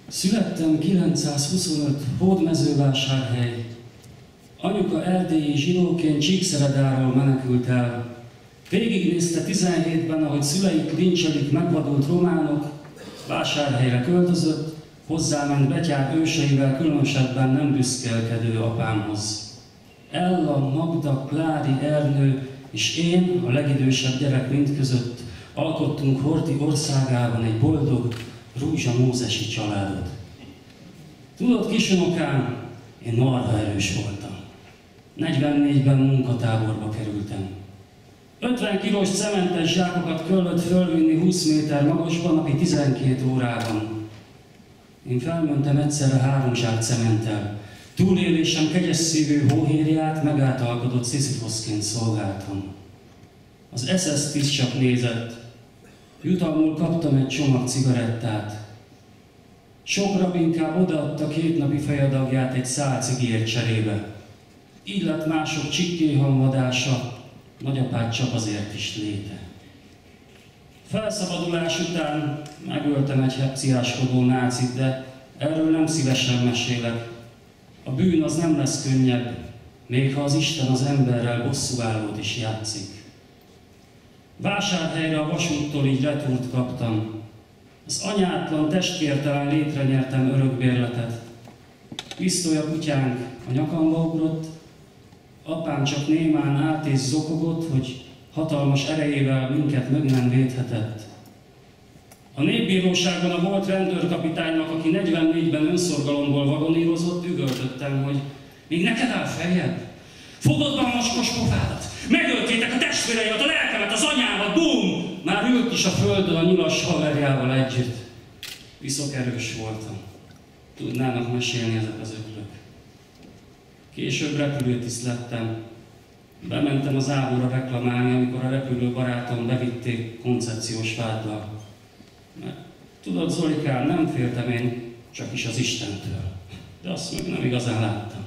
Születtem 925 Hódmezővásárhely. Anyuka erdélyi zsidóként Csíkszeredáról menekült el. Végignézte 17-ben, ahogy szüleit lincselik megvadult románok, Vásárhelyre költözött, hozzáment betyár őseivel, különösebben nem büszkélkedő apámhoz. Ella, Magda, Klári, Ernő és én, a legidősebb gyerek mindközött alkottunk Horthy országában egy boldog, Rúzsa Mózesi családot. Tudod, kisunokám, én marha erős voltam. 44-ben munkatáborba kerültem. 50 kilós cementes zsákokat kellett fölvinni 20 méter magasban, napi 12 órában. Én felmentem egyszerre 3 zsák cementtel. Túlélésem kegyes szívű hóhérját megáltalkodott Sziszifoszként szolgáltam. Az SS tiszt csak nézett. Jutalmul kaptam egy csomag cigarettát. Sok rabinkább odaadta 2 napi fejadagját egy szál cigért cserébe. Így lett mások csikkéhamvadása, nagyapád csak azért is léte. Felszabadulás után megöltem egy hepciáskodó nácit, de erről nem szívesen mesélek. A bűn az nem lesz könnyebb, még ha az Isten az emberrel bosszúállót is játszik. Vásárhelyre a vasúttól így retúrt kaptam. Az anyátlan, testkértelen létre nyertem örökbérletet. Pisztoly a kutyánk a nyakamba ugrott, apám csak némán állt és zokogott, hogy hatalmas erejével minket meg nem védhetett. A népbíróságon a volt rendőrkapitánynak, aki 44-ben önszorgalomból vagonírozott, üvöltöttem, hogy még neked áll feljebb? Fogod be a mocskos pofádat! Megöltétek a testvéreimet, a lelkemet, az anyámat, bum! Már ült is a földön a nyilas haverjával együtt. Viszont erős voltam. Tudnának mesélni ezek az öklök. Később repülőtiszt lettem. Bementem az ábúra reklamálni, amikor a repülő barátom bevitték koncepciós váddal. Mert tudod, Zolikám, nem féltem én, csak is az Istentől. De azt meg nem igazán láttam.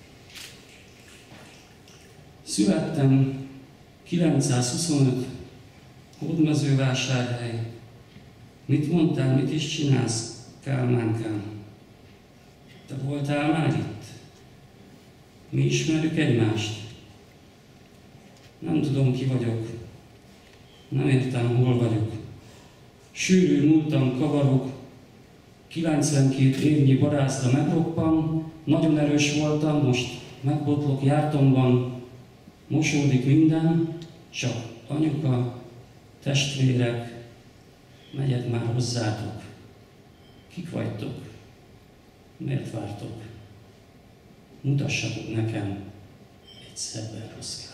Születtem 925, Hódmezővásárhely. Mit mondtál, mit is csinálsz, Kálmánkám? Te voltál már itt? Mi ismerjük egymást? Nem tudom, ki vagyok. Nem értem, hol vagyok. Sűrű múltam kavarok. 92 évnyi barázda megroppan. Nagyon erős voltam, most megbotlok jártomban. Mosódik minden, csak anyuka, testvérek, megyek már hozzátok. Kik vagytok? Miért vártok? Mutassatok nekem egy szebb rossz.